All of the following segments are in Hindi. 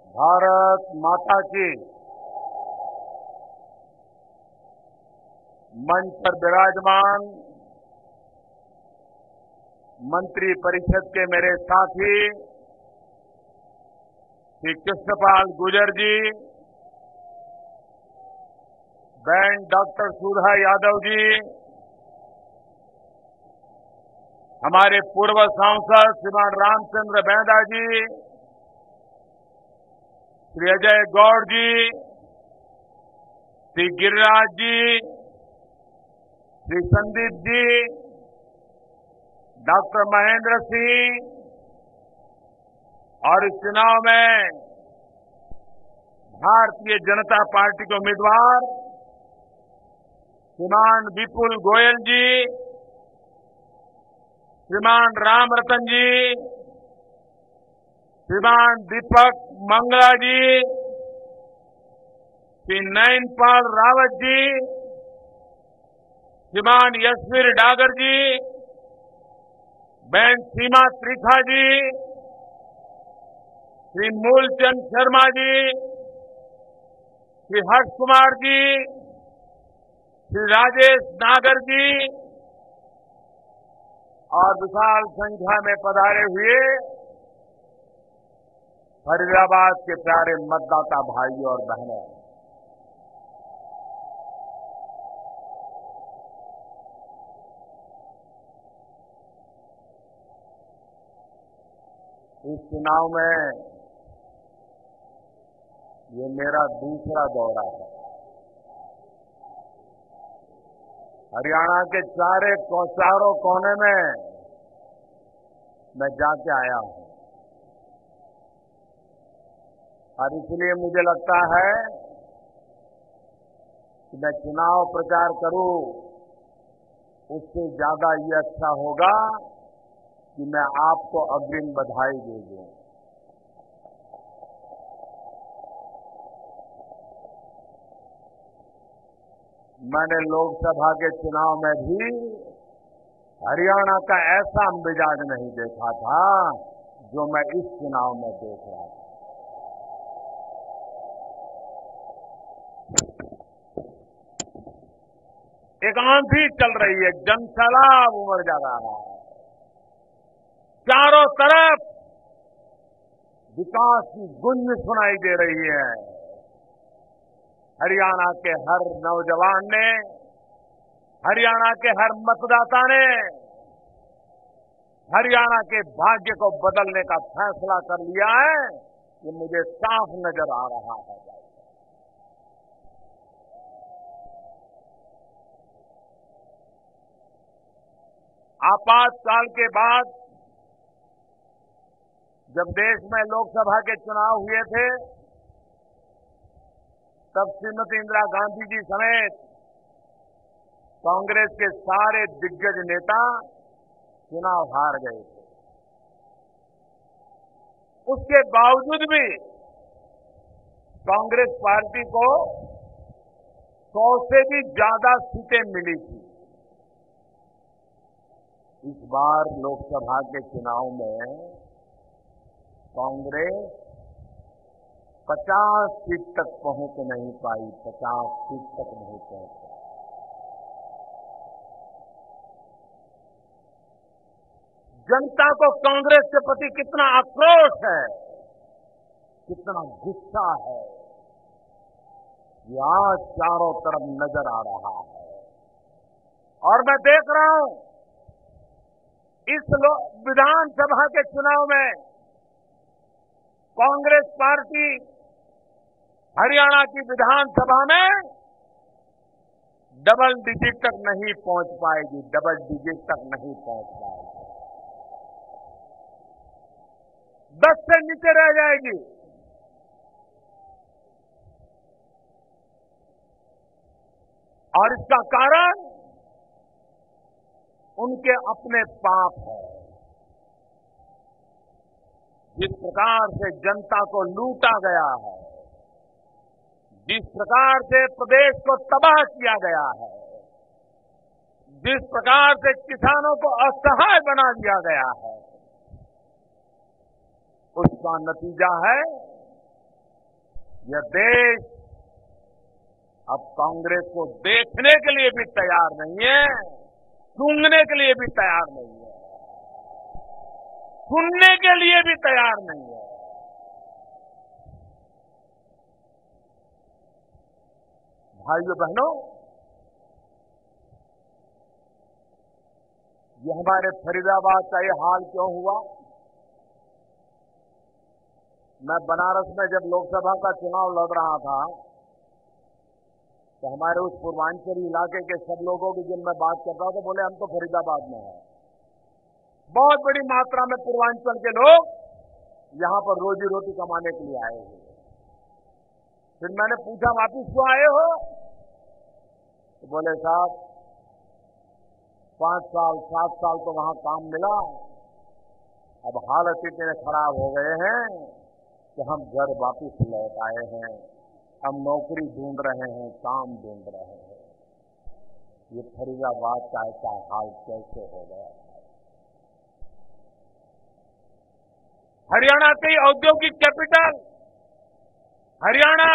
भारत माता की। मंच पर विराजमान मंत्री परिषद के मेरे साथी श्री कृष्णपाल गुर्जर जी, बहन डॉक्टर सुधा यादव जी, हमारे पूर्व सांसद श्रीमान रामचंद्र बैदा जी, श्री अजय गौड़ जी, श्री गिरिराज जी, श्री संदीप जी, डॉक्टर महेंद्र सिंह और इस चुनाव में भारतीय जनता पार्टी के उम्मीदवार श्रीमान विपुल गोयल जी, श्रीमान राम रतन जी, श्रीमान दीपक मंगला जी, श्री नयनपाल रावत जी, श्रीमान यशवीर डागर जी, बहन सीमा त्रिखा जी, श्री मूलचंद शर्मा जी, श्री हर्ष कुमार जी, श्री राजेश नागर जी और विशाल संख्या में पधारे हुए फरीदाबाद के प्यारे मतदाता भाई और बहनों, इस चुनाव में ये मेरा दूसरा दौरा है। हरियाणा के चारों कोने में मैं जाके आया हूं और इसलिए मुझे लगता है कि मैं चुनाव प्रचार करूं, उससे ज्यादा ये अच्छा होगा कि मैं आपको अग्रिम बधाई दे दूं। मैंने लोकसभा के चुनाव में भी हरियाणा का ऐसा मिजाज नहीं देखा था जो मैं इस चुनाव में देख रहा था। एक आंधी चल रही है, जनसैलाब उमड़ जा रहा है, चारों तरफ विकास की गूंज सुनाई दे रही है। हरियाणा के हर नौजवान ने, हरियाणा के हर मतदाता ने हरियाणा के भाग्य को बदलने का फैसला कर लिया है, ये मुझे साफ नजर आ रहा है। आपातकाल के बाद जब देश में लोकसभा के चुनाव हुए थे, तब श्रीमती इंदिरा गांधी जी समेत कांग्रेस के सारे दिग्गज नेता चुनाव हार गए थे। उसके बावजूद भी कांग्रेस पार्टी को 100 से भी ज्यादा सीटें मिली थी। इस बार लोकसभा के चुनाव में कांग्रेस 50 सीट तक पहुंच नहीं पाई, 50 सीट तक नहीं पहुंच पाई। जनता को कांग्रेस के प्रति कितना आक्रोश है, कितना गुस्सा है, ये आज चारों तरफ नजर आ रहा है। और मैं देख रहा हूं इस विधानसभा के चुनाव में कांग्रेस पार्टी हरियाणा की विधानसभा में डबल डिजिट तक नहीं पहुंच पाएगी, डबल डिजिट तक नहीं पहुंच पाएगी, 10 से नीचे रह जाएगी। और इसका कारण उनके अपने पाप है। जिस प्रकार से जनता को लूटा गया है, जिस प्रकार से प्रदेश को तबाह किया गया है, जिस प्रकार से किसानों को असहाय बना दिया गया है, उसका नतीजा है यह देश अब कांग्रेस को देखने के लिए भी तैयार नहीं है, सूंघने के लिए भी तैयार नहीं है, सुनने के लिए भी तैयार नहीं है। भाइयों बहनों, ये हमारे फरीदाबाद का ये हाल क्यों हुआ? मैं बनारस में जब लोकसभा का चुनाव लड़ रहा था तो हमारे उस पूर्वांचली इलाके के सब लोगों की जब मैं बात करता था बोले हम तो फरीदाबाद में हैं। बहुत बड़ी मात्रा में पूर्वांचल के लोग यहां पर रोजी रोटी कमाने के लिए आए हुए। फिर मैंने पूछा वापिस क्यों आए हो? तो बोले साहब 5 साल 7 साल तो वहां काम मिला, अब हालत इतने खराब हो गए हैं कि हम घर वापिस लौट आए हैं, हम नौकरी ढूंढ रहे हैं, काम ढूंढ रहे हैं। ये फरीदाबाद का ऐसा हाल कैसे हो गया? हरियाणा की औद्योगिक कैपिटल, हरियाणा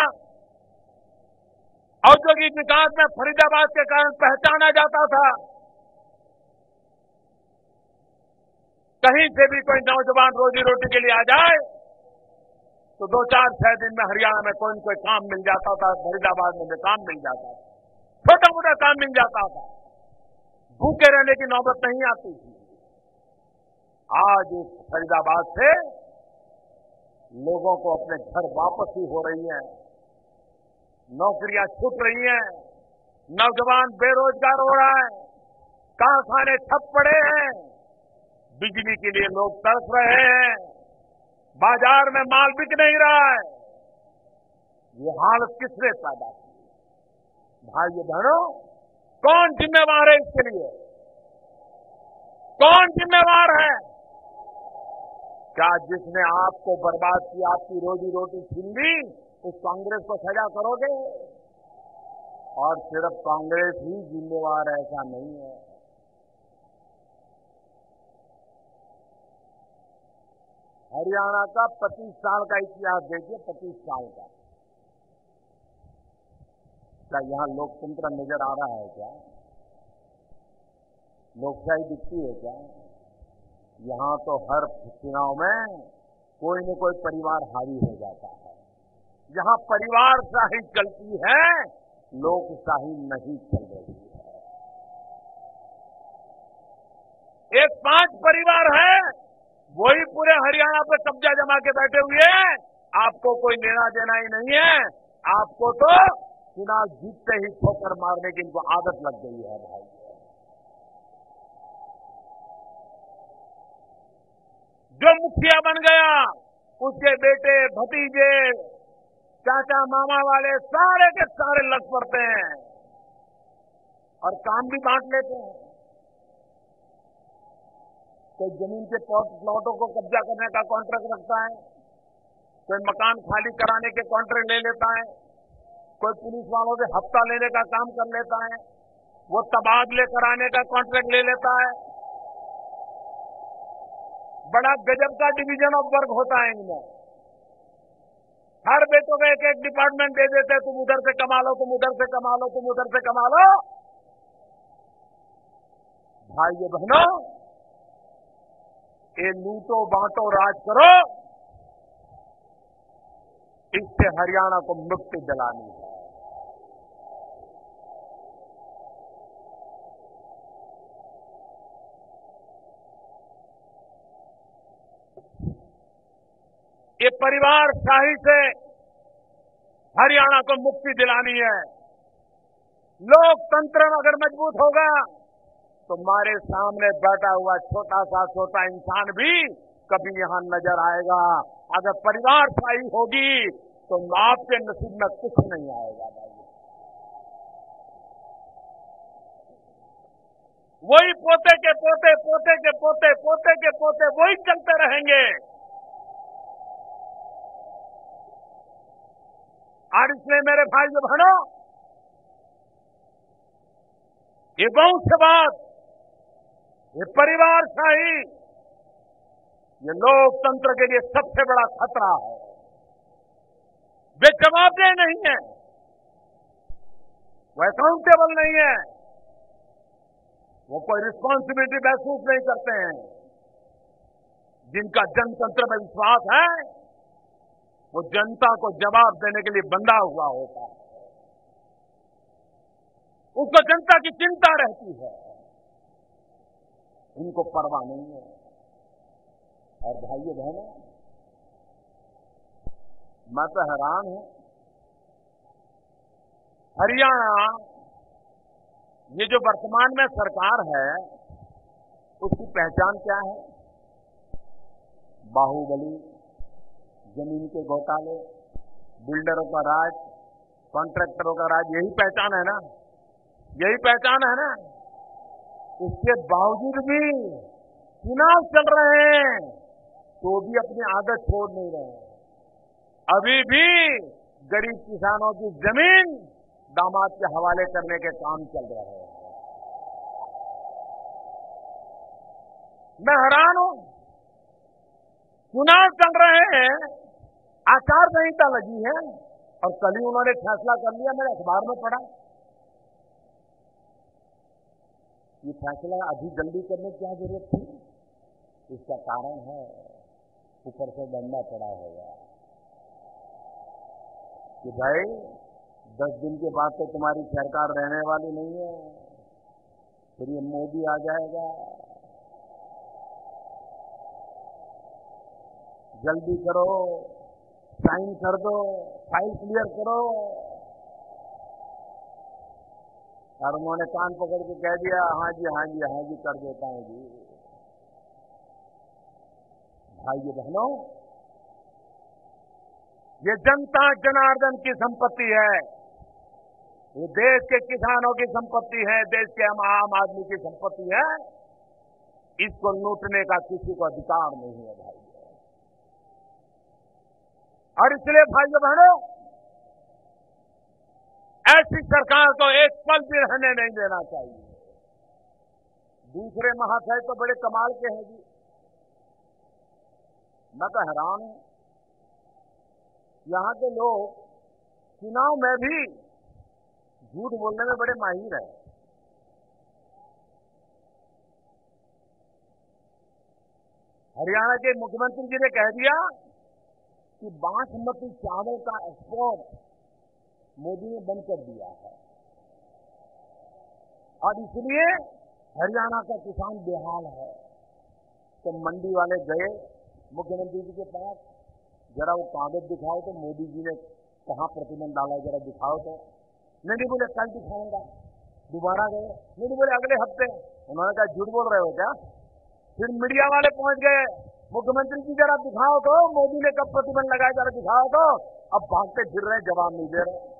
औद्योगिक विकास में फरीदाबाद के कारण पहचाना जाता था। कहीं से भी कोई नौजवान रोजी रोटी के लिए आ जाए तो 2-4-6 दिन में हरियाणा में कोई न कोई काम मिल जाता था, फरीदाबाद में काम मिल जाता था, छोटा मोटा काम मिल जाता था, भूखे रहने की नौबत नहीं आती थी। आज इस फरीदाबाद से लोगों को अपने घर वापसी हो रही है, नौकरियां छूट रही हैं, नौजवान बेरोजगार हो रहा है, कारखाने ठप पड़े हैं, बिजली के लिए लोग तरस रहे हैं, बाजार में माल बिक नहीं रहा है। ये हालत किसने पैदा की? भाइयों बहनों, कौन जिम्मेवार है इसके लिए? कौन जिम्मेवार है? क्या जिसने आपको बर्बाद किया, आपकी रोजी रोटी छीन ली, उस कांग्रेस को सजा करोगे? और सिर्फ कांग्रेस ही जिम्मेवार है ऐसा नहीं है। हरियाणा का 25 साल का इतिहास देखिए, 25 साल का। क्या यहां लोकतंत्र नजर आ रहा है? क्या लोकशाही दिखती है? क्या यहां तो हर चुनाव में कोई न कोई परिवार हावी हो जाता है। जहां परिवारशाही चलती है, लोकशाही नहीं चल रही है। एक 5 परिवार है, वही पूरे हरियाणा पे कब्जा जमा के बैठे हुए हैं। आपको कोई लेना देना ही नहीं है। आपको तो चुनाव जीतते ही ठोकर मारने की इनको आदत लग गई है। भाई, जो मुखिया बन गया उसके बेटे भतीजे चाचा मामा वाले सारे के सारे लग पड़ते हैं और काम भी बांट लेते हैं। कोई जमीन के प्लॉटों को कब्जा करने का कॉन्ट्रैक्ट रखता है, कोई मकान खाली कराने के कॉन्ट्रैक्ट ले लेता है, कोई पुलिस वालों से हफ्ता लेने का काम कर लेता है, वो तबादले कराने का कॉन्ट्रैक्ट ले लेता है। बड़ा गजब का डिवीजन ऑफ वर्क होता है इनमें। हर बेटों को एक एक डिपार्टमेंट दे देते हैं, तुम उधर से कमा लो, तुम उधर से कमा लो, तुम उधर से कमा लो। भाइयों बहनों, ये लूटो बांटो राज करो, इससे हरियाणा को मुक्ति दिलानी है। ये परिवारशाही से हरियाणा को मुक्ति दिलानी है। लोकतंत्र अगर मजबूत होगा तो हमारे सामने बैठा हुआ छोटा इंसान भी कभी यहां नजर आएगा। अगर परिवारशाही होगी तो आपके नसीब में कुछ नहीं आएगा। वही पोते के पोते, पोते के पोते, पोते के पोते वही चलते रहेंगे। और इसलिए मेरे भाइयों बहनों, ये वंशवाद, ये परिवारशाही, ये लोकतंत्र के लिए सबसे बड़ा खतरा है। वे जवाब नहीं है, वो अकाउंटेबल नहीं है, वो कोई रिस्पॉन्सिबिलिटी महसूस नहीं करते हैं। जिनका जनतंत्र में विश्वास है वो जनता को जवाब देने के लिए बंधा हुआ होता है, उसको जनता की चिंता रहती है, इनको परवाह नहीं है। और भाइयों बहनों, मैं तो हैरान हूं, हरियाणा ये जो वर्तमान में सरकार है उसकी पहचान क्या है? बाहुबली, जमीन के घोटाले, बिल्डरों का राज, कॉन्ट्रैक्टरों का राज, यही पहचान है ना, यही पहचान है ना। इसके बावजूद भी चुनाव चल रहे हैं तो भी अपनी आदत छोड़ नहीं रहे हैं। अभी भी गरीब किसानों की जमीन दामाद के हवाले करने के काम चल रहे हैं। मैं हैरान हूं, चुनाव चल रहे हैं, आचार संहिता लगी है और कल ही उन्होंने फैसला कर लिया, मैंने अखबार में पढ़ा। ये फैसला अभी जल्दी करने की क्या जरूरत थी? इसका कारण है ऊपर से डंडा पड़ा होगा कि भाई 10 दिन के बाद तो तुम्हारी सरकार रहने वाली नहीं है, फिर ये मोदी आ जाएगा, जल्दी करो, साइन कर दो, फाइल क्लियर करो। और उन्होंने कान पकड़ के कह दिया, हाँ जी हाँ जी हाँ जी कर देता हूं जी। भाइयों बहनों, ये जनता जनार्दन की संपत्ति है, ये देश के किसानों की संपत्ति है, देश के आम आदमी की संपत्ति है। इसको लूटने का किसी को अधिकार नहीं है भाइयों। और इसलिए भाइयों बहनों, ऐसी सरकार को एक पल भी रहने नहीं देना चाहिए। दूसरे महाशय तो बड़े कमाल के हैं जी, मैं तो हैरान हूं, यहां के लोग चुनाव में भी झूठ बोलने में बड़े माहिर हैं। हरियाणा के मुख्यमंत्री जी ने कह दिया कि बासमती चावल का एक्सपोर्ट मोदी ने बंद कर दिया है और इसलिए हरियाणा का किसान बेहाल है। तो मंडी वाले गए मुख्यमंत्री जी के पास, जरा वो कागज दिखाओ तो मोदी जी ने कहां प्रतिबंध डाला, जरा दिखाओ तो। नहीं बोले कल दिखाऊंगा। दोबारा गए, नहीं बोले अगले हफ्ते। उन्होंने कहा झूठ बोल रहे हो क्या? फिर मीडिया वाले पहुंच गए, मुख्यमंत्री जी जरा दिखाओ तो, मोदी ने कब प्रतिबंध लगाया, जरा दिखाओ तो। अब भागते फिर रहे, जवाब नहीं दे रहे।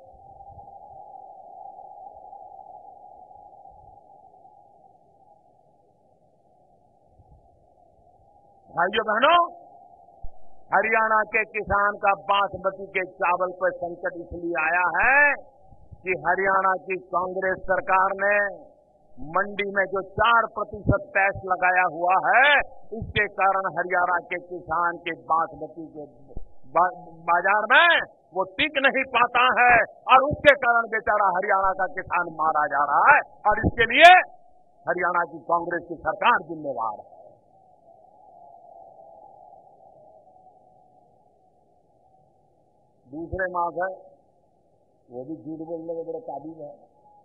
भाइयों बहनों, हरियाणा के किसान का बासमती के चावल पर संकट इसलिए आया है कि हरियाणा की कांग्रेस सरकार ने मंडी में जो 4% टैक्स लगाया हुआ है, इसके कारण हरियाणा के किसान के बासमती के बाजार में वो टिक नहीं पाता है और उसके कारण बेचारा हरियाणा का किसान मारा जा रहा है। और इसके लिए हरियाणा की कांग्रेस की सरकार जिम्मेवार है। दूसरे माफ है, वो भी झूठ बोलने के बड़े काबिल है।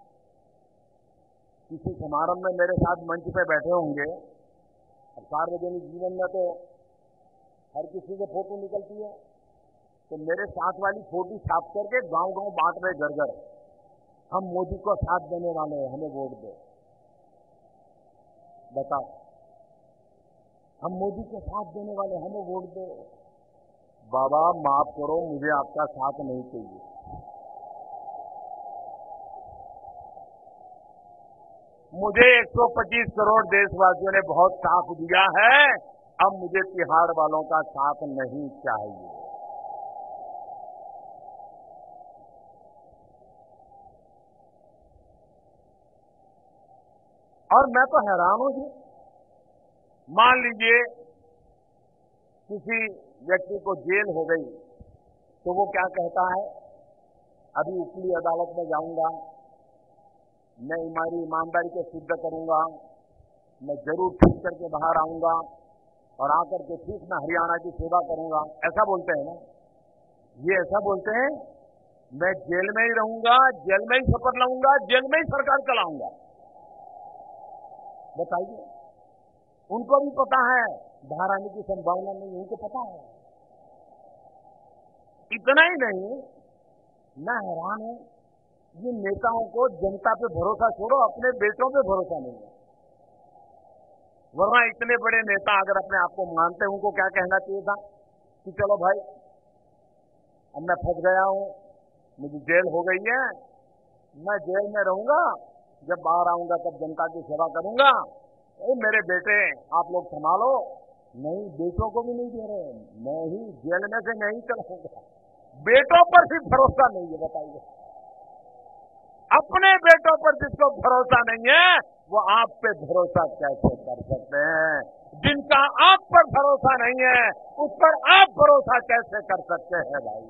किसी समारोह में मेरे साथ मंच पे बैठे होंगे, अब सार्वजनिक जीवन में तो हर किसी के फोटो निकलती है, तो मेरे साथ वाली फोटो छाप करके गांव गांव बांट रहे, घर घर, हम मोदी को साथ देने वाले हैं, हमें वोट दो। बताओ, हम मोदी को साथ देने वाले, हमें वोट दो। बाबा माफ करो, मुझे आपका साथ नहीं चाहिए। मुझे 125 करोड़ देशवासियों ने बहुत साथ दिया है, अब मुझे तिहाड़ वालों का साथ नहीं चाहिए। और मैं तो हैरान हूं जी, मान लीजिए किसी व्यक्ति को जेल हो गई तो वो क्या कहता है अभी उपली अदालत में जाऊंगा, मैं हमारी ईमानदारी को सिद्ध करूंगा, मैं जरूर ठीक करके बाहर आऊंगा और आकर के ठीक मैं हरियाणा की सेवा करूंगा, ऐसा बोलते हैं ना। ये ऐसा बोलते हैं मैं जेल में ही रहूंगा, जेल में ही शपथ लूंगा, जेल में ही सरकार चलाऊंगा। बताइए, उनको भी पता है बाहर आने की संभावना नहीं, उनको पता है। इतना ही नहीं, मैं हैरान हूं, ये नेताओं को जनता पे भरोसा छोड़ो, अपने बेटों पे भरोसा नहीं है। वरना इतने बड़े नेता अगर अपने आप को मानते हैं, उनको क्या कहना चाहिए था कि चलो भाई अब मैं फंस गया हूं, मुझे जेल हो गई है, मैं जेल में रहूंगा, जब बाहर आऊंगा तब जनता की सेवा करूंगा, मेरे बेटे आप लोग संभालो। नहीं, बेटों को भी नहीं दे रहे, मैं ही जेल में से नहीं चलाऊंगा। बेटों पर भी भरोसा नहीं है, बताइए। अपने बेटों पर जिसको भरोसा नहीं है वो आप पे भरोसा कैसे कर सकते हैं? जिनका आप पर भरोसा नहीं है उस पर आप भरोसा कैसे कर सकते हैं भाई?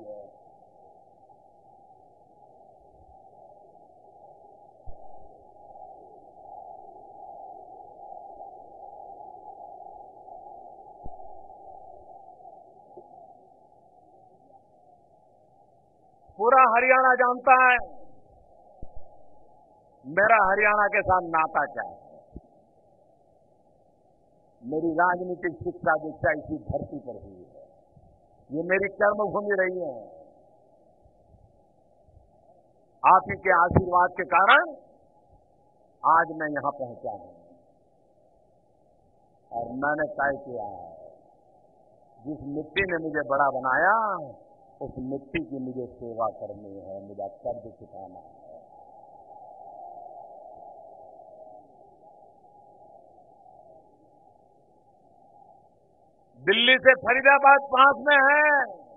पूरा हरियाणा जानता है मेरा हरियाणा के साथ नाता क्या है। मेरी राजनीतिक शिक्षा दीक्षा इसी धरती पर हुई है, ये मेरी कर्मभूमि रही है। आप ही के आशीर्वाद के कारण आज मैं यहां पहुंचा हूं और मैंने तय किया है, जिस मिट्टी ने मुझे बड़ा बनाया उस मिट्टी की मुझे सेवा करनी है, मुझे कर्ज चुकाना है। दिल्ली से फरीदाबाद पास में है,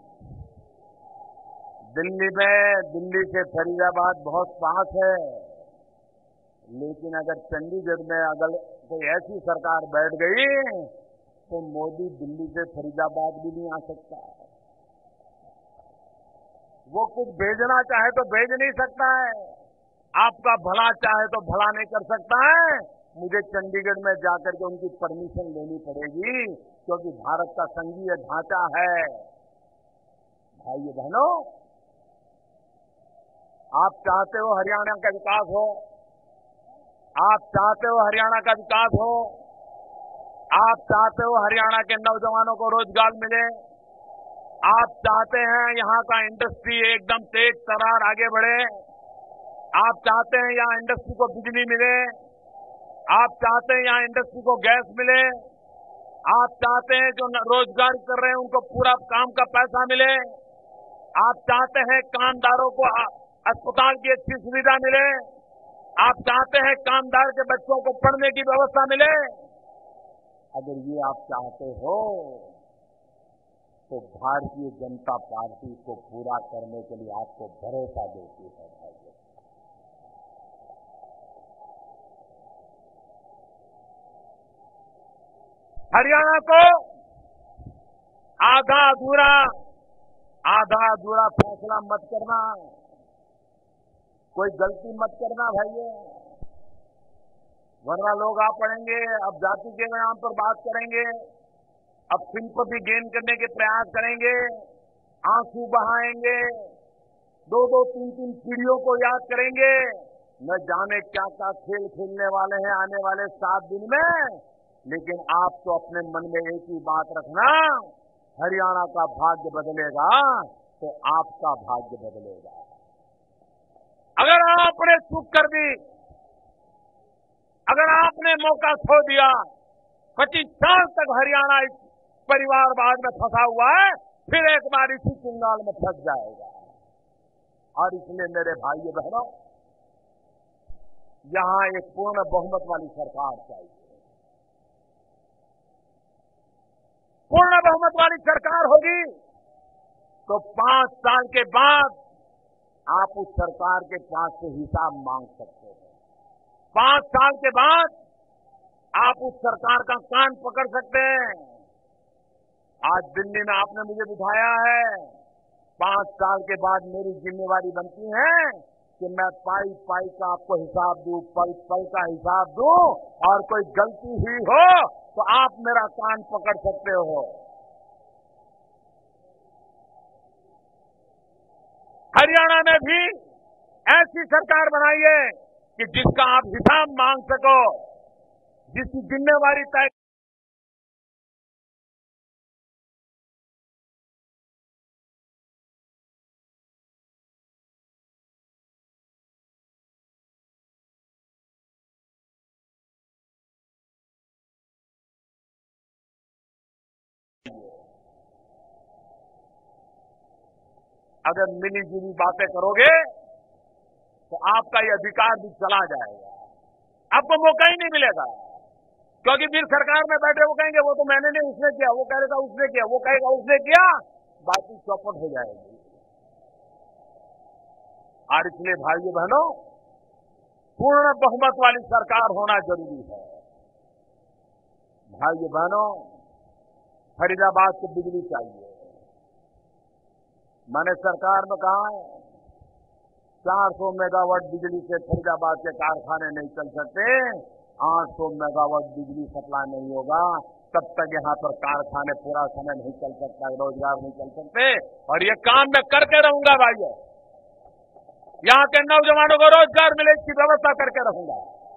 दिल्ली से फरीदाबाद बहुत पास है, लेकिन अगर चंडीगढ़ में अगर कोई ऐसी सरकार बैठ गई तो मोदी दिल्ली से फरीदाबाद भी नहीं आ सकता। वो कुछ भेजना चाहे तो भेज नहीं सकता है, आपका भला चाहे तो भला नहीं कर सकता है। मुझे चंडीगढ़ में जाकर के उनकी परमिशन लेनी पड़ेगी, क्योंकि भारत का संघीय ढांचा है। भाइयों बहनों, आप चाहते हो हरियाणा का विकास हो, आप चाहते हो हरियाणा का विकास हो, आप चाहते हो हरियाणा के नौजवानों को रोजगार मिले, आप चाहते हैं यहां का इंडस्ट्री एकदम तेज तर्रार आगे बढ़े, आप चाहते हैं यहां इंडस्ट्री को बिजली मिले, आप चाहते हैं यहां इंडस्ट्री को गैस मिले, आप चाहते हैं जो रोजगार कर रहे हैं उनको पूरा काम का पैसा मिले, आप चाहते हैं कामदारों को अस्पताल की अच्छी सुविधा मिले, आप चाहते हैं कामदार के बच्चों को पढ़ने की व्यवस्था मिले। अगर ये आप चाहते हो तो भारतीय जनता पार्टी को पूरा करने के लिए आपको भरोसा देती है। हरियाणा को आधा अधूरा फैसला मत करना, कोई गलती मत करना भाइयों, वरना लोग आ पड़ेंगे, अब जाति के नाम पर बात करेंगे, अब सिंपैथी गेन करने के प्रयास करेंगे, आंसू बहाएंगे, 2-2, 3-3 पीढ़ियों को याद करेंगे, न जाने क्या क्या खेल खेलने वाले हैं आने वाले 7 दिन में। लेकिन आप तो अपने मन में एक ही बात रखना, हरियाणा का भाग्य बदलेगा तो आपका भाग्य बदलेगा। अगर आपने चूक कर दी, अगर आपने मौका खो दिया, 25 साल तक हरियाणा इस परिवारवाद में फंसा हुआ है, फिर एक बार इसी चंगाल में फंस जाएगा। और इसलिए मेरे भाइयों बहनों, यहां एक पूर्ण बहुमत वाली सरकार चाहिए। पूर्ण बहुमत वाली सरकार होगी तो 5 साल के बाद आप उस सरकार के पास से हिसाब मांग सकते हैं। 5 साल के बाद आप उस सरकार का कान पकड़ सकते हैं। आज दिल्ली में आपने मुझे बिठाया है, 5 साल के बाद मेरी जिम्मेवारी बनती है कि मैं पाई पाई का आपको हिसाब दूं, पल पल का हिसाब दूं, और कोई गलती हुई हो तो आप मेरा कान पकड़ सकते हो। हरियाणा में भी ऐसी सरकार बनाइए कि जिसका आप हिसाब मांग सको, जिसकी जिम्मेवारी तय अगर मिली जुली बातें करोगे तो आपका ये अधिकार भी चला जाएगा, आपको मौका ही नहीं मिलेगा। क्योंकि फिर सरकार में बैठे वो कहेंगे वो तो मैंने नहीं, उसने किया, वो कहेगा उसने किया, वो कहेगा उसने किया, बाकी चौपट हो जाएगी। और इसलिए भाइयों बहनों, पूर्ण बहुमत वाली सरकार होना जरूरी है। भाइयों बहनों, फरीदाबाद को बिजली चाहिए। मैंने सरकार में कहा है 400 मेगावाट बिजली से फरीदाबाद के कारखाने नहीं चल सकते, 800 मेगावाट बिजली सप्लाई नहीं होगा तब तक यहां पर कारखाने पूरा समय नहीं चल सकता, रोजगार नहीं चल सकते। और ये काम मैं करके रहूंगा भाइयों, यहां के नौजवानों को रोजगार मिले इसकी व्यवस्था करके रहूंगा।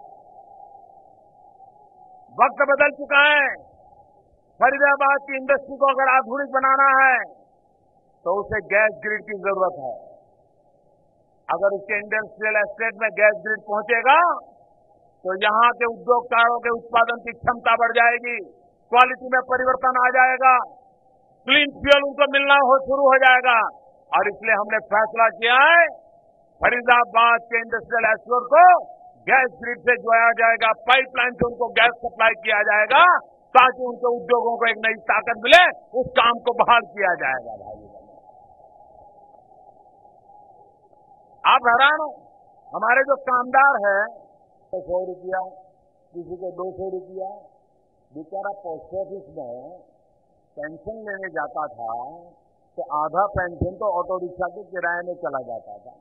वक्त बदल चुका है, फरीदाबाद की इंडस्ट्री को अगर आधुनिक बनाना है तो उसे गैस ग्रिड की जरूरत है। अगर उसके इंडस्ट्रियल एस्टेट में गैस ग्रिड पहुंचेगा तो यहां के उद्योगकारों के उत्पादन की क्षमता बढ़ जाएगी, क्वालिटी में परिवर्तन आ जाएगा, क्लीन फ्यूल उनको मिलना शुरू हो जाएगा। और इसलिए हमने फैसला किया है फरीदाबाद के इंडस्ट्रियल एस्टेट को गैस ग्रिड से जोड़ा जाएगा, पाइपलाइन से उनको गैस सप्लाई किया जाएगा ताकि उनके उद्योगों को एक नई ताकत मिले, उस काम को बहाल किया जाएगा। भाई आप हैरान हो, हमारे जो कामदार है 100 रुपया, किसी को 200 रुपया, बेचारा पोस्ट ऑफिस में पेंशन लेने जाता था तो आधा पेंशन तो ऑटो रिक्शा के किराए में चला जाता था।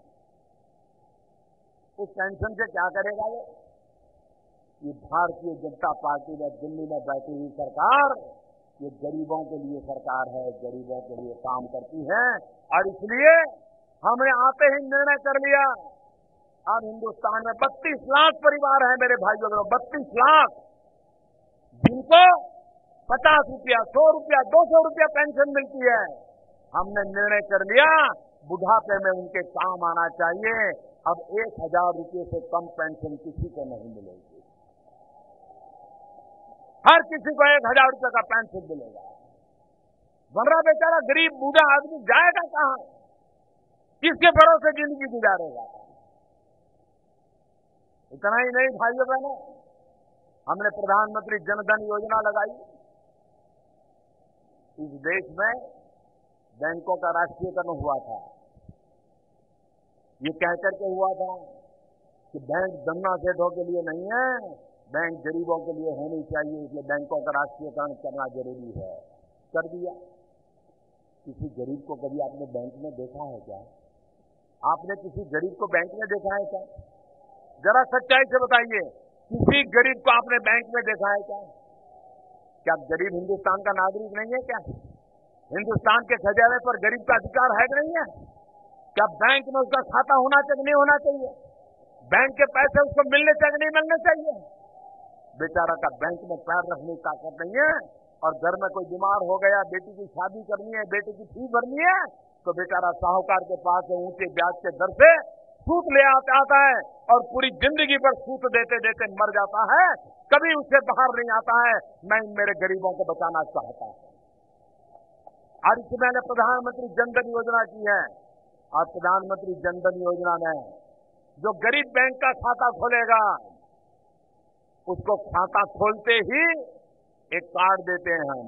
उस पेंशन से क्या करेगा वो? ये भारतीय जनता पार्टी में दिल्ली में बैठी हुई सरकार ये गरीबों के लिए सरकार है, गरीबों के लिए काम करती है। और इसलिए हमने आते ही निर्णय कर लिया, अब हिंदुस्तान में 32 लाख परिवार हैं मेरे भाइयों, 32 लाख जिनको 50 रुपया, 100 रुपया, 200 रुपया पेंशन मिलती है। हमने निर्णय कर लिया बुढ़ापे में उनके काम आना चाहिए। अब 1000 रुपये से कम पेंशन किसी को नहीं मिलेगी, हर किसी को 1000 रुपये का पेंशन मिलेगा। वरना बेचारा गरीब बूढ़ा आदमी जाएगा कहां, किसके भरोसे जिंदगी गुजारेगा? इतना ही नहीं भाइयों बहनों, हमने प्रधानमंत्री जन धन योजना लगाई। इस देश में बैंकों का राष्ट्रीयकरण हुआ था। ये कहकर के हुआ था कि बैंक धन्ना सेठों के लिए नहीं है, बैंक गरीबों के लिए होनी चाहिए, इसलिए बैंकों का राष्ट्रीयकरण करना जरूरी है। कर दिया। किसी गरीब को कभी आपने बैंक में देखा है क्या? आपने किसी गरीब को बैंक में देखा है क्या? जरा सच्चाई से बताइए, किसी गरीब को आपने बैंक में देखा है क्या? क्या गरीब हिंदुस्तान का नागरिक नहीं है क्या? हिंदुस्तान के खजाने पर गरीब का अधिकार है कि नहीं है? क्या बैंक में उसका खाता होना चाहिए नहीं होना चाहिए? बैंक के पैसे उसको मिलने चाहिए नहीं मिलने चाहिए? बेचारा का बैंक में पैर रखने की ताकत नहीं है, और घर में कोई बीमार हो गया, बेटी की शादी करनी है, बेटी की फीस भरनी है, तो बेचारा साहूकार के पास ऊंचे ब्याज के दर से सूद ले आता है और पूरी जिंदगी पर सूद देते देते मर जाता है, कभी उससे बाहर नहीं आता है। मैं मेरे गरीबों को बचाना चाहता हूं। और इससे मैंने प्रधानमंत्री जन धन योजना की है, और प्रधानमंत्री जन धन योजना में जो गरीब बैंक का खाता खोलेगा उसको खाता खोलते ही एक कार्ड देते हैं हम,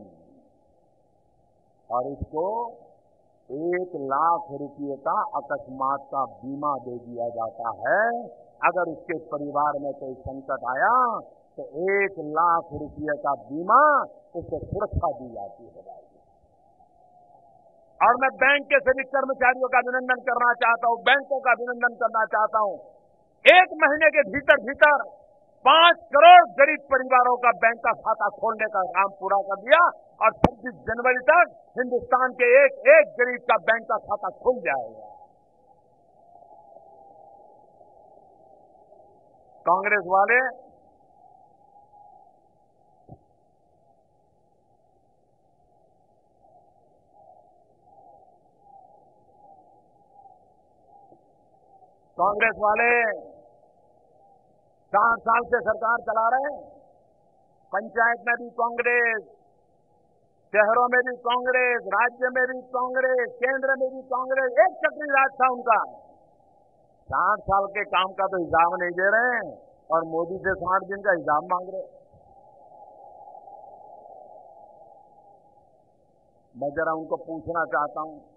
और उसको 1 लाख रुपये का अकस्मात का बीमा दे दिया जाता है। अगर उसके परिवार में कोई संकट आया तो 1 लाख रुपये का बीमा उसको सुरक्षा दी जाती है। और मैं बैंक के सभी कर्मचारियों का अभिनंदन करना चाहता हूं, बैंकों का अभिनंदन करना चाहता हूं। 1 महीने के भीतर भीतर 5 करोड़ गरीब परिवारों का बैंक का खाता खोलने का काम पूरा कर दिया और 26 जनवरी तक हिंदुस्तान के एक एक गरीब का बैंक का खाता खुल जाएगा। कांग्रेस वाले कांग्रेस वाले 60 साल से सरकार चला रहे हैं। पंचायत में भी कांग्रेस, शहरों में भी कांग्रेस, राज्य में भी कांग्रेस, केंद्र में भी कांग्रेस, एक चक्री राज था उनका। 60 साल के काम का तो हिसाब नहीं दे रहे हैं और मोदी से 60 दिन का हिसाब मांग रहे हैं। मैं जरा उनको पूछना चाहता हूं,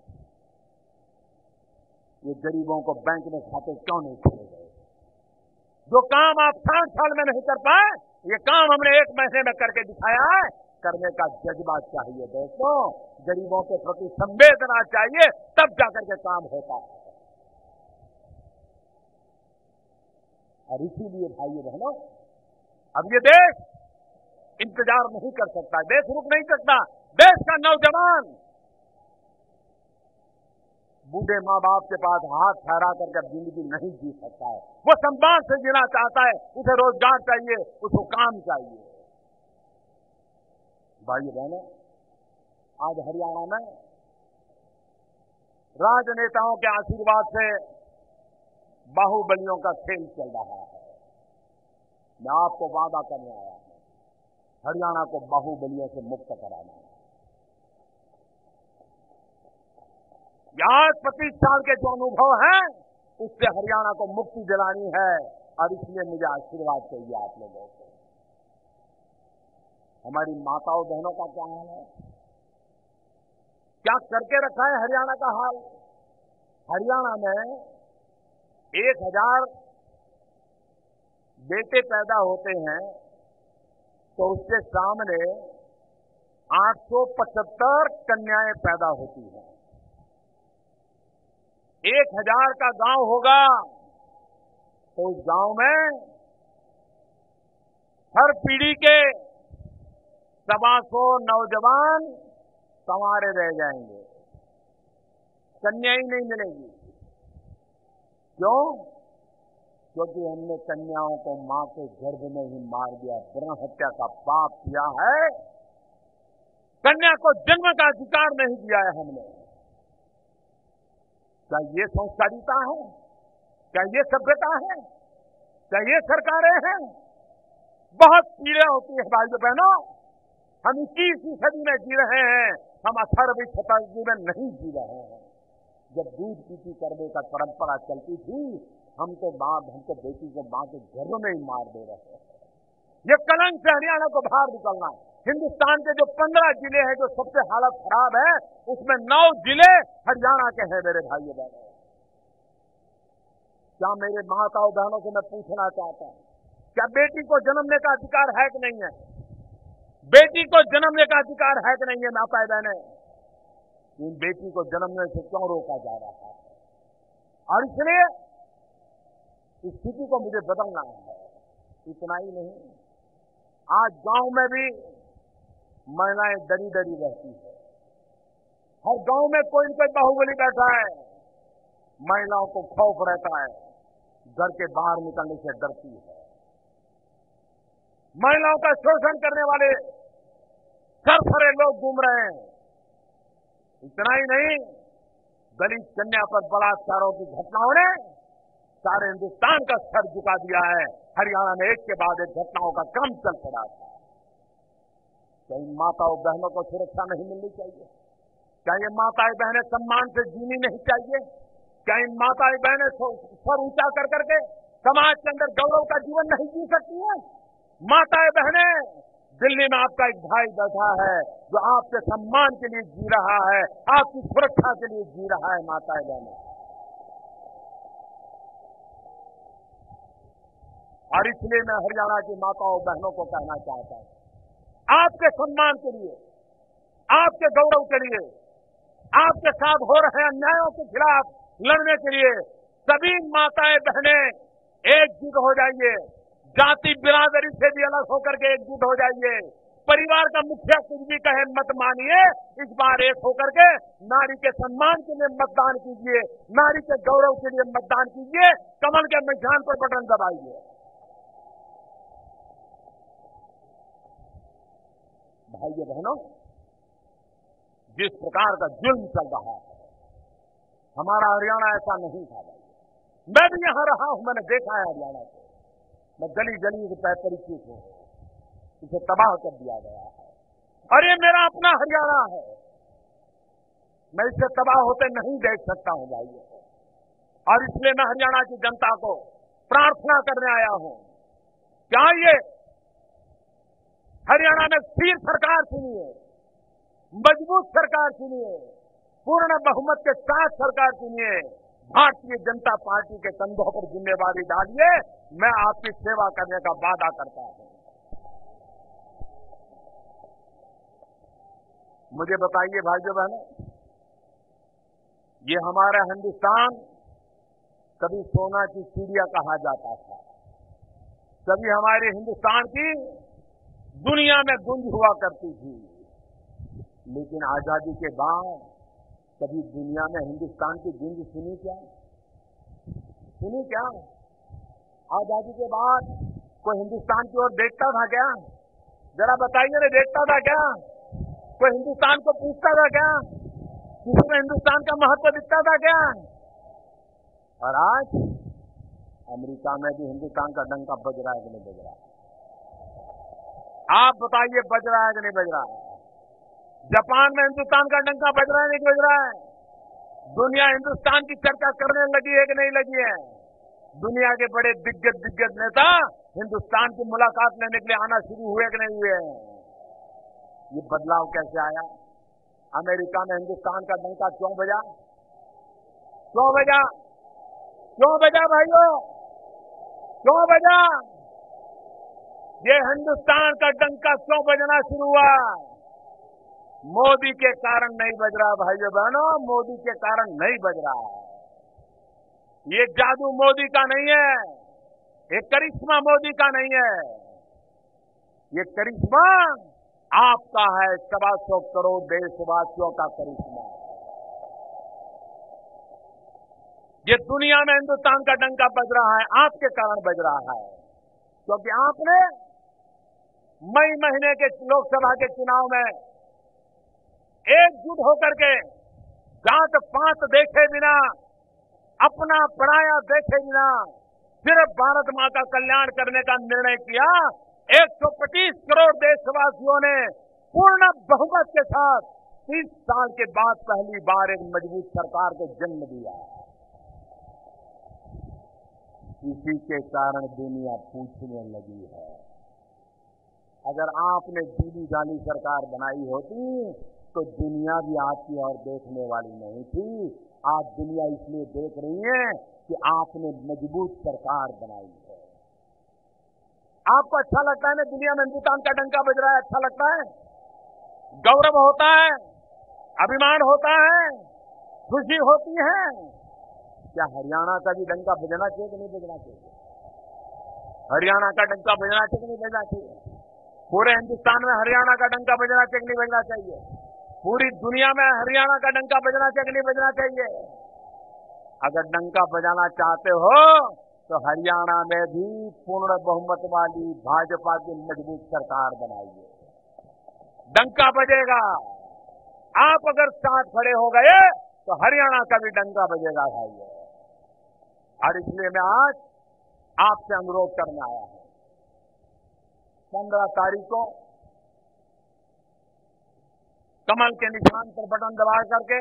ये गरीबों को बैंक में खाते क्यों नहीं खोले गए? जो काम आप 60 साल में नहीं कर पाए, ये काम हमने 1 महीने में करके दिखाया है। करने का जज्बा चाहिए दोस्तों, गरीबों के प्रति संवेदना चाहिए, तब जाकर के काम होता है। और इसीलिए भाइयों बहनों, अब ये देश इंतजार नहीं कर सकता, देश रुक नहीं सकता। देश का नौजवान बूढ़े माँ बाप के पास हाथ फहरा करके जिंदगी नहीं जी सकता है। वो सम्मान से जीना चाहता है, उसे रोजगार चाहिए, उसको काम चाहिए। भाइयों बहनों, आज हरियाणा में राजनेताओं के आशीर्वाद से बाहुबलियों का खेल चल रहा है। मैं आपको वादा करने आया हूं, हरियाणा को बाहुबलियों से मुक्त कराना है। आज 25 साल के जो अनुभव हैं, उससे हरियाणा को मुक्ति दिलानी है और इसलिए मुझे आशीर्वाद चाहिए आप लोगों को। हमारी माताओं बहनों का क्या हाल है? क्या करके रखा है हरियाणा का हाल? हरियाणा में 1000 बेटे पैदा होते हैं तो उसके सामने 875 कन्याएं पैदा होती हैं। 1000 का गांव होगा तो उस गांव में हर पीढ़ी के 125 नौजवान संवारे रह जाएंगे, कन्या ही नहीं मिलेगी। क्यों? क्योंकि हमने कन्याओं को मां के गर्भ में ही मार दिया, भ्रूण हत्या का पाप किया है। कन्या को जन्म का अधिकार नहीं दिया है हमने। क्या ये संस्कारिता है? क्या ये सभ्यता है? क्या ये सरकारें हैं? बहुत पीड़ा होती है भाइयों बहनों। हम 21वीं सदी में जी रहे हैं, हम 18वीं शताब्दी में नहीं जी रहे हैं। जब दूध पीती करने का परंपरा चलती थी, हमको बेटी को मां के गर्भ में ही मार दे रहे हैं। ये कलंक से हरियाणा को बाहर निकलना है। हिंदुस्तान के जो 15 जिले हैं जो सबसे हालत खराब है, उसमें 9 जिले हरियाणा के हैं मेरे भाइयों बहनों। क्या मेरे माताओं बहनों से मैं पूछना चाहता हूं, क्या बेटी को जन्मने का अधिकार है कि नहीं है? बेटी को जन्मने का अधिकार है कि नहीं है माताएं बहनें? इन बेटी को जन्मने से क्यों रोका जा रहा है? और इसलिए इस स्थिति को मुझे बदलना है। इतना ही नहीं, आज गांव में भी महिलाएं डरी डरी रहती है। हर गांव में कोई न कोई बाहुबली बैठा है, महिलाओं को खौफ रहता है, घर के बाहर निकलने से डरती है। महिलाओं का शोषण करने वाले सरफरे लोग घूम रहे हैं। इतना ही नहीं, दलित कन्या पर बलात्कारों की घटनाओं ने सारे हिंदुस्तान का सर झुका दिया है। हरियाणा में एक के बाद एक घटनाओं का क्रम चल पड़ा था। क्या इन माताओं बहनों को सुरक्षा नहीं मिलनी चाहिए? क्या ये माताएं बहनें सम्मान से जीनी नहीं चाहिए? क्या इन माताएं बहनें सर ऊंचा कर करके समाज के अंदर गौरव का जीवन नहीं जी सकती है? माताएं बहनें, दिल्ली में आपका एक भाई बैठा है जो आपके सम्मान के लिए जी रहा है, आपकी सुरक्षा के लिए जी रहा है। माताएं बहनें, और इसलिए मैं हरियाणा की माताओं बहनों को कहना चाहता हूं, आपके सम्मान के लिए, आपके गौरव के लिए आपके साथ हो रहे अन्यायों के खिलाफ लड़ने के लिए सभी माताएं बहनें एकजुट हो जाइए। जाति बिरादरी से भी अलग होकर के एकजुट हो जाइए। परिवार का मुखिया कुछ भी कहे मत मानिए, इस बार एक होकर के नारी के सम्मान के लिए मतदान कीजिए, नारी के गौरव के लिए मतदान कीजिए, कमल के निशान पर बटन दबाइए। भाइयों बहनों, जिस प्रकार का जुल्म चल रहा है, हमारा हरियाणा ऐसा नहीं था भाई। मैं भी यहां रहा हूं, मैंने देखा है हरियाणा को, मैं गली गली से परिचित हूं। इसे तबाह कर दिया गया है और ये मेरा अपना हरियाणा है, मैं इसे तबाह होते नहीं देख सकता हूं भाइयों। और इसलिए मैं हरियाणा की जनता को प्रार्थना करने आया हूं कि आइए हरियाणा में स्थिर सरकार चुनिए, मजबूत सरकार चुनिए, पूर्ण बहुमत के साथ सरकार चुनिए, भारतीय जनता पार्टी के कंधों पर जिम्मेवारी डालिए। मैं आपकी सेवा करने का वादा करता हूं। मुझे बताइए भाइयों बहनों, ये हमारा हिंदुस्तान कभी सोना की चिड़िया कहा जाता था, कभी हमारे हिंदुस्तान की दुनिया में गूंज हुआ करती थी, लेकिन आजादी के बाद कभी दुनिया में हिंदुस्तान की गूंज सुनी क्या? सुनी क्या? आजादी के बाद कोई हिंदुस्तान की ओर देखता था क्या? जरा बताइए रे, देखता था क्या? कोई हिंदुस्तान को पूछता था क्या? किसी में हिंदुस्तान का महत्व दिखता था क्या? और आज अमेरिका में भी हिंदुस्तान का डंका बज रहा है कि नहीं बज रहा है? आप बताइए, बज रहा है कि नहीं बज रहा है? जापान में हिंदुस्तान का डंका बज रहा है नहीं बज रहा है? दुनिया हिंदुस्तान की चर्चा करने लगी है कि नहीं लगी है? दुनिया के बड़े दिग्गज नेता हिंदुस्तान की मुलाकात लेने के लिए आना शुरू हुए कि नहीं हुए? ये बदलाव कैसे आया? अमेरिका में हिंदुस्तान का डंका क्यों बजा? क्यों बजा? क्यों बजा भाइयों? क्यों बजा? ये हिंदुस्तान का डंका क्यों बजना शुरू हुआ? मोदी के कारण नहीं बज रहा भाइयों बहनों, मोदी के कारण नहीं बज रहा है। ये जादू मोदी का नहीं है, ये करिश्मा मोदी का नहीं है, ये करिश्मा आपका है, 125 करोड़ देशवासियों का करिश्मा। ये दुनिया में हिंदुस्तान का डंका बज रहा है, आपके कारण बज रहा है, क्योंकि आपने मई महीने के लोकसभा के चुनाव में एकजुट होकर के जात पात देखे बिना, अपना पराया देखे बिना सिर्फ भारत मां का कल्याण करने का निर्णय किया। 125 करोड़ देशवासियों ने पूर्ण बहुमत के साथ 30 साल के बाद पहली बार एक मजबूत सरकार को जन्म दिया। इसी के कारण दुनिया पूछने लगी है, अगर आपने दीदी जाली सरकार बनाई होती तो दुनिया भी आपकी ओर देखने वाली नहीं थी। आज दुनिया इसलिए देख रही है कि आपने मजबूत सरकार बनाई है। आपको अच्छा लगता है ना दुनिया में हिंदुस्तान का डंका बज रहा है? अच्छा लगता है, गौरव होता है, अभिमान होता है, खुशी होती है। क्या हरियाणा का भी डंका बजना चाहिए कि नहीं बजना चाहिए? हरियाणा का डंका बजना चाहिए कि नहीं बजना चाहिए? पूरे हिंदुस्तान में हरियाणा का डंका बजना चाहिए कि नहीं बजना चाहिए? पूरी दुनिया में हरियाणा का डंका बजना चाहिए कि नहीं बजना चाहिए? अगर डंका बजाना चाहते हो तो हरियाणा में भी पूर्ण बहुमत वाली भाजपा की मजबूत सरकार बनाइए, डंका बजेगा। आप अगर साथ खड़े हो गए तो हरियाणा का भी डंका बजेगा भाइयों। और इसलिए मैं आज आपसे अनुरोध करने आया हूं, 15 तारीख को कमल के निशान पर बटन दबा करके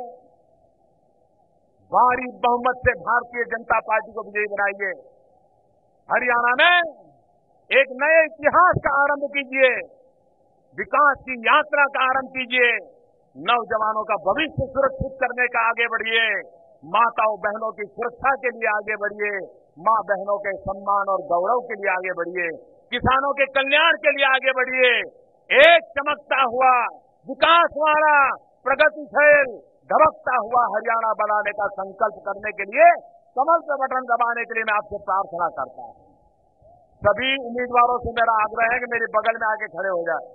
भारी बहुमत से भारतीय जनता पार्टी को विजयी बनाइए। हरियाणा में एक नए इतिहास का आरंभ कीजिए, विकास की यात्रा का आरंभ कीजिए, नौजवानों का भविष्य सुरक्षित करने का आगे बढ़िए, माताओं बहनों की सुरक्षा के लिए आगे बढ़िए, मां बहनों के सम्मान और गौरव के लिए आगे बढ़िए, किसानों के कल्याण के लिए आगे बढ़िए। एक चमकता हुआ विकास वाला प्रगतिशील धबकता हुआ हरियाणा बनाने का संकल्प करने के लिए कमल पे बटन दबाने के लिए मैं आपसे प्रार्थना करता हूं। सभी उम्मीदवारों से मेरा आग्रह है कि मेरे बगल में आके खड़े हो जाए।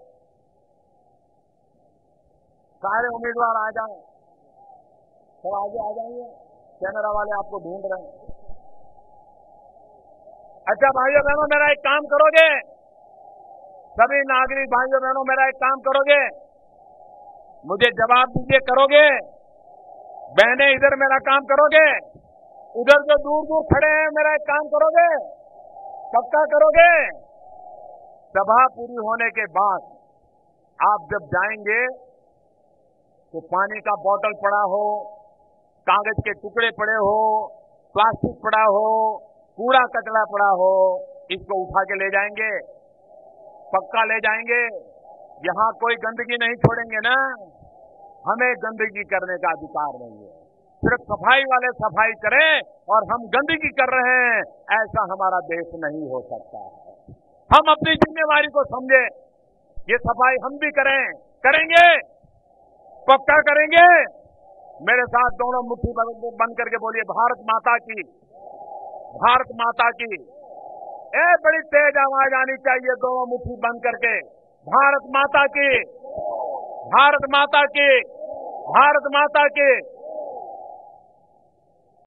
सारे उम्मीदवार आ जाएं, सब आगे आ जाइए। कैमरा वाले आपको ढूंढ रहे हैं। अच्छा भाइयों बहनों, मेरा एक काम करोगे? सभी नागरिक भाइयों बहनों, मेरा एक काम करोगे? मुझे जवाब दीजिए, करोगे? बहनें इधर मेरा काम करोगे? उधर जो दूर दूर खड़े हैं मेरा एक काम करोगे? पक्का करोगे? सभा पूरी होने के बाद आप जब जाएंगे तो पानी का बोतल पड़ा हो, कागज के टुकड़े पड़े हो, प्लास्टिक पड़ा हो, कूड़ा कचरा पड़ा हो, इसको उठा के ले जाएंगे। पक्का ले जाएंगे। यहां कोई गंदगी नहीं छोड़ेंगे ना। हमें गंदगी करने का अधिकार नहीं है। सिर्फ सफाई वाले सफाई करें और हम गंदगी कर रहे हैं, ऐसा हमारा देश नहीं हो सकता है। हम अपनी जिम्मेवारी को समझे। ये सफाई हम भी करेंगे, पक्का करेंगे। मेरे साथ दोनों मुट्ठी बंद करके बोलिए, भारत माता की, भारत माता की। बड़ी तेज आवाज आनी चाहिए, दोनों मुट्ठी बंद करके। भारत माता की, भारत माता की, भारत माता की।